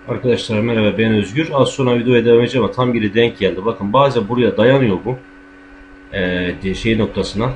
Arkadaşlar merhaba, ben Özgür. Az sonra videoya devam edeceğim ama tam biri denk geldi. Bakın bazen buraya dayanıyor bu. Şey noktasına,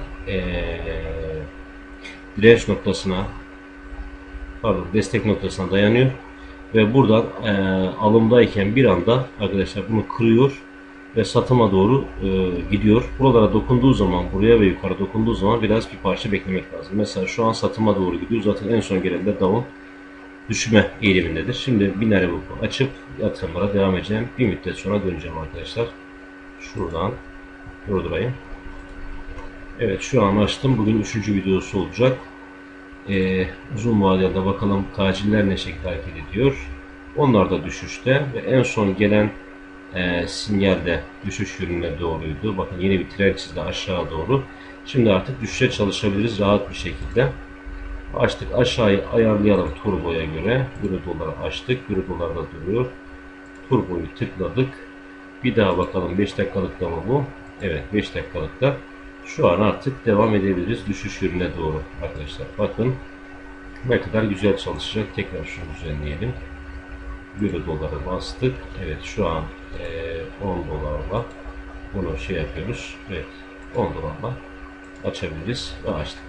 direnç noktasına, pardon destek noktasına dayanıyor. Ve buradan alımdayken bir anda arkadaşlar bunu kırıyor ve satıma doğru gidiyor. Buralara dokunduğu zaman, buraya ve yukarı dokunduğu zaman biraz bir parça beklemek lazım. Mesela şu an satıma doğru gidiyor. Zaten en son gelen de down düşme eğilimindedir. Şimdi binary book'u açıp yatırımlara devam edeceğim. Bir müddet sonra döneceğim arkadaşlar. Şuradan durdurayım. Evet, şu an açtım. Bugün 3. videosu olacak. Uzun vadede bakalım taciller ne şekilde hareket ediyor. Onlar da düşüşte ve en son gelen sinyal de düşüş yönüne doğruydu. Bakın yeni bir trend çizdi aşağı doğru. Şimdi artık düşüşe çalışabiliriz rahat bir şekilde. Açtık, aşağıyı ayarlayalım turboya göre. Euro doları açtık. Euro dolar da duruyor. Turboyu tıkladık. Bir daha bakalım 5 dakikalıkta mı bu? Evet, 5 dakikalıkta. Şu an artık devam edebiliriz düşüş yönüne doğru arkadaşlar. Bakın ne kadar güzel çalışacak. Tekrar şunu düzenleyelim. Euro doları bastık. Evet, şu an 10 dolarla bunu şey yapıyoruz. Evet, 10 dolarla açabiliriz ve açtık.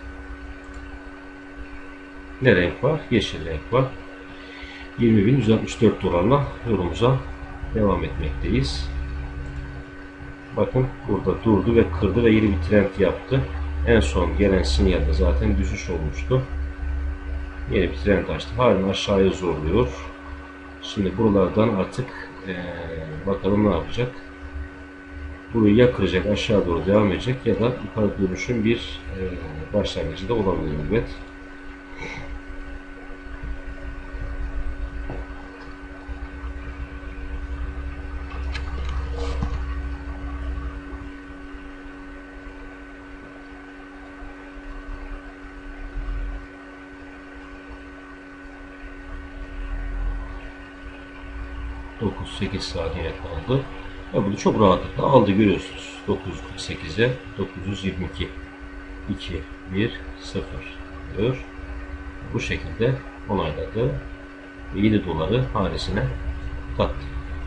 Ne renk var? Yeşil renk var. 20.164 dolarla yolumuza devam etmekteyiz. Bakın burada durdu ve kırdı ve yeni bir trend yaptı. En son gelen sinyalde zaten düşüş olmuştu. Yeni bir trend açtı. Halen aşağıya zorluyor. Şimdi buralardan artık bakalım ne yapacak. Burayı ya kıracak, aşağı doğru devam edecek ya da yukarı dönüşün bir başlangıcı da olabilir elbet. 9-8 saniye kaldı. Ve bunu çok rahatlıkla aldı, görüyorsunuz. 948'e 922 2 1 0 diyor. Bu şekilde onayladı ve 7 doları hanesine kattı.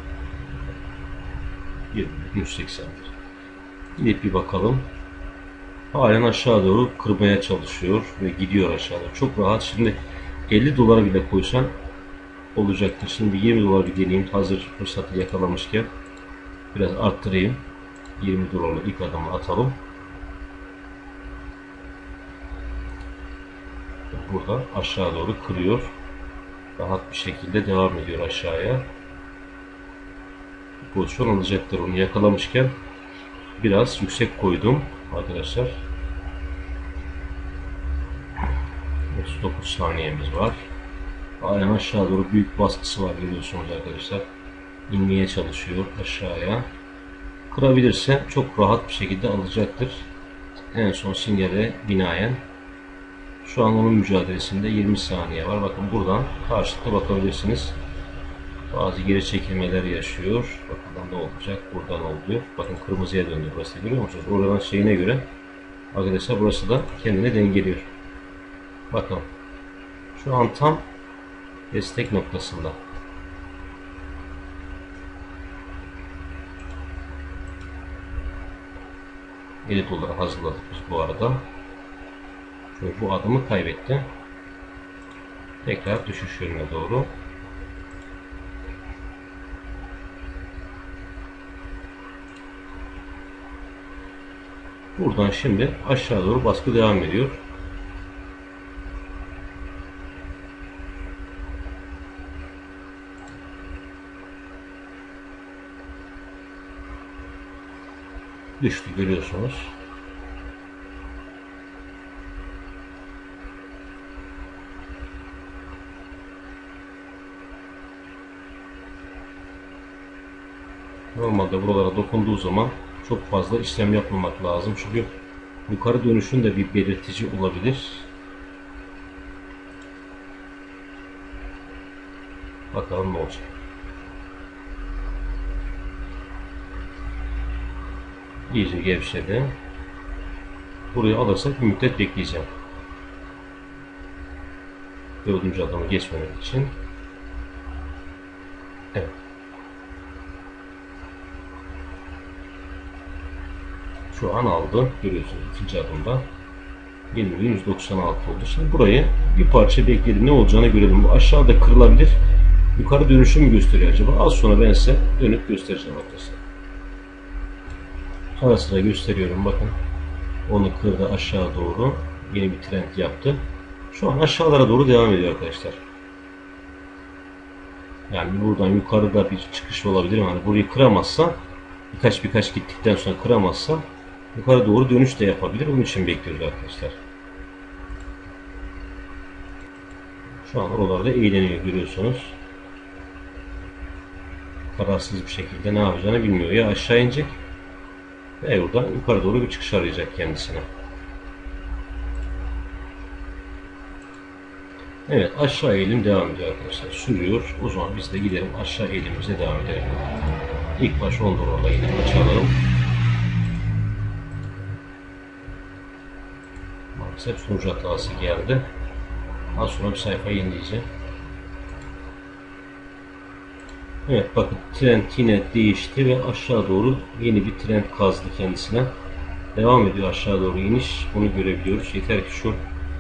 181. Gidip bir bakalım. Halen aşağı doğru kırmaya çalışıyor ve gidiyor aşağıda. Çok rahat. Şimdi 50 dolara bile koysan olacaktır. Şimdi 20 dolar bir deneyeyim. Hazır fırsatı yakalamışken biraz arttırayım. 20 dolarla ilk adımı atalım. Burada aşağı doğru kırıyor. Rahat bir şekilde devam ediyor aşağıya. Pozisyon alacaktır onu yakalamışken. Biraz yüksek koydum arkadaşlar. 39 saniyemiz var. Halen aşağı doğru büyük baskısı var, görüyorsunuz arkadaşlar. İnmeye çalışıyor aşağıya. Kırabilirse çok rahat bir şekilde alacaktır. En son sinyale binaen. Şu an onun mücadelesinde 20 saniye var. Bakın buradan karşılıklı bakabilirsiniz. Bazı geri çekilmeler yaşıyor. Bakalım ne olacak. Buradan oluyor. Bakın kırmızıya döndü burası, görüyor musunuz? Oradan şeyine göre arkadaşlar burası da kendini dengeliyor. Bakın. Şu an tam destek noktasında. $50 dolara hazırladık biz bu arada. Çünkü bu adımı kaybetti. Tekrar düşüş yönüne doğru. Buradan şimdi aşağı doğru baskı devam ediyor. Düştü, görüyorsunuz. Normalde buralara dokunduğu zaman çok fazla işlem yapmamak lazım. Çünkü yukarı dönüşün de bir belirtici olabilir. Bakalım ne olacak. İyice gevşedi. Burayı alırsak bir müddet bekleyeceğim. 4. adımı geçmemek için. Evet. Şu an aldı. Görüyorsunuz ikinci adımda. 20.196 oldu. Şimdi burayı bir parça bekledim. Ne olacağını görelim. Bu aşağıda kırılabilir. Yukarı dönüşü mü gösteriyor acaba? Az sonra ben size dönüp göstereceğim arkadaşlar. Ara sıra gösteriyorum. Bakın. Onu kırdı aşağı doğru. Yeni bir trend yaptı. Şu an aşağılara doğru devam ediyor arkadaşlar. Yani buradan yukarıda bir çıkış olabilir. Yani burayı kıramazsa birkaç gittikten sonra kıramazsa yukarı doğru dönüş de yapabilir. Onun için bekliyoruz arkadaşlar. Şu an oralarda eğleniyor görüyorsunuz. Kararsız bir şekilde ne yapacağını bilmiyor. Ya aşağı inecek ve buradan yukarı doğru bir çıkış arayacak kendisine. Evet, aşağı eğilim devam ediyor arkadaşlar. Sürüyor. O zaman biz de gidelim aşağı eğilimimize devam edelim. İlk baş 10 dolarla yine açalım. Maalesef sunucu hatası geldi. Az sonra bir sayfa yenileyeceğim. Evet, bakın trend yine değişti ve aşağı doğru yeni bir trend kazdı kendisine. Devam ediyor aşağı doğru iniş. Bunu görebiliyoruz. Yeter ki şu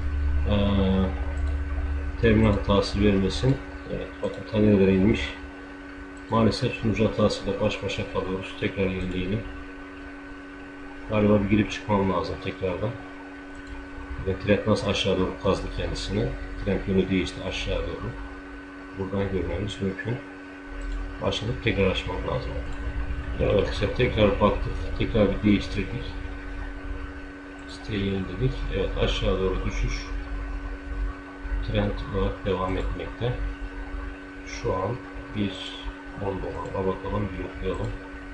terminal hatası vermesin. Evet, bakın ta nerelere inmiş. Maalesef sunucu hatasıyla baş başa kalıyoruz. Tekrar yenileyelim. Galiba bir girip çıkmam lazım tekrardan. Ve trend nasıl aşağı doğru kazdı kendisini. Trend yönü değişti aşağı doğru. Buradan görmemiz mümkün. Başladık, tekrar açmam lazım. Evet arkadaşlar, tekrar baktık. Tekrar bir değiştirdik. Siteyi yeniledik. Evet, aşağı doğru düşüş trend olarak devam etmekte. Şu an bir 10 dolara bakalım, bir yoklayalım.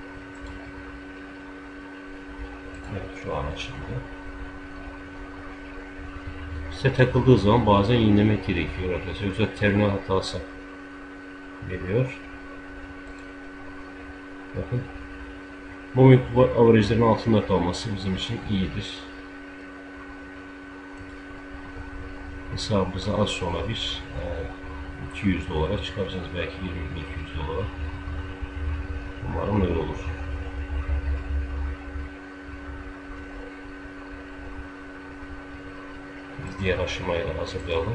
Evet, şu an açıldı. Size takıldığı zaman bazen yenilemek gerekiyor arkadaşlar. Yoksa terminal hatası veriyor. Bakın. Moving average'lerin altında kalması bizim için iyidir. Hesabımıza az sonra bir 200 dolara çıkaracağız. Belki 20.200 dolara. Umarım öyle olur. Biz diğer aşamayı da hazırlayalım.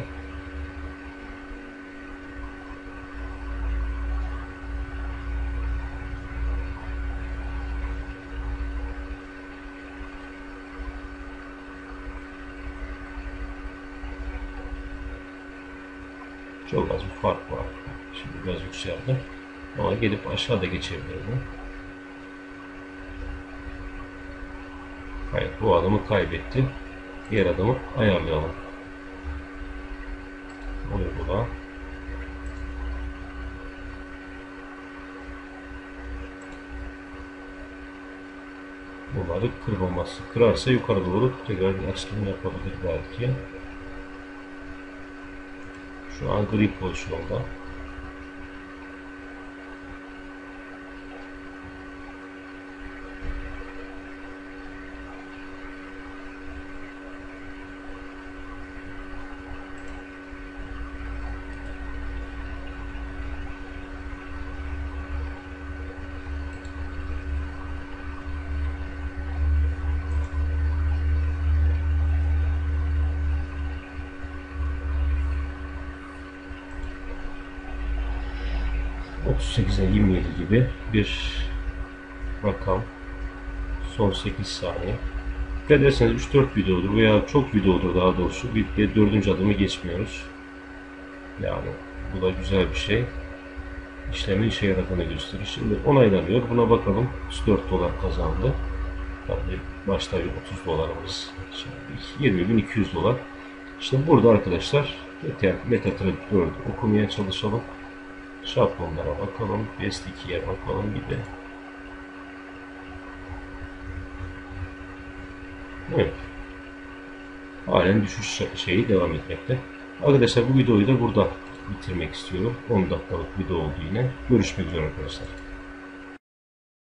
Çok az bir fark var. Şimdi biraz yükseldi. Ama gelip aşağıda geçebilirim. Hayır, bu adımı kaybetti. Diğer adımı ayarlayalım. Uygula. Bunları kırmaması. Kırarsa yukarı doğru tekrar bir açılım yapabilir belki. Şu an gri pozisyonda. ...38'e 27 gibi bir rakam. Son 8 saniye. Dikkat ederseniz 3-4 videodur veya çok videodur daha doğrusu. Bir 4. adımı geçmiyoruz. Yani bu da güzel bir şey. İşlemin işe yaradığını gösterir. Şimdi onaylanıyor. Buna bakalım. 34 dolar kazandı. Tabii başta bir 30 dolarımız. Şimdi 20.200 dolar. İşte burada arkadaşlar MetaTrader 4'ü okumaya çalışalım. Şablonlara bakalım. Best 2'ye bakalım bir de. Evet. Halen düşüş şeyi devam etmekte. Arkadaşlar bu videoyu da burada bitirmek istiyorum. 10 dakikalık video oldu yine. Görüşmek üzere arkadaşlar.